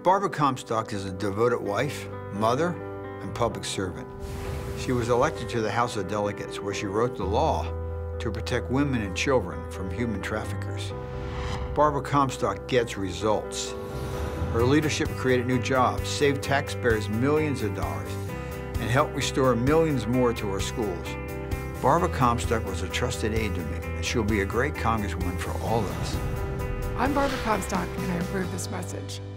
Barbara Comstock is a devoted wife, mother, and public servant. She was elected to the House of Delegates, where she wrote the law to protect women and children from human traffickers. Barbara Comstock gets results. Her leadership created new jobs, saved taxpayers millions of dollars, and helped restore millions more to our schools. Barbara Comstock was a trusted aide to me, and she'll be a great congresswoman for all of us. I'm Barbara Comstock, and I approve this message.